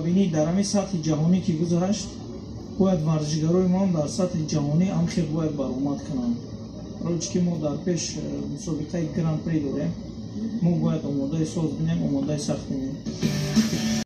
бинӣ дар ҳамин сатҳи ҷаҳонӣ ки гузашт, бояд варзишгарои мон дар сатҳи ҷаҳонӣ амхел бояд баромад кунанд. Роҷ ки мо дар пеш мусобиқаи гран-при дорем, мо бояд омодаи соз бинем, омодаи сахт бинем.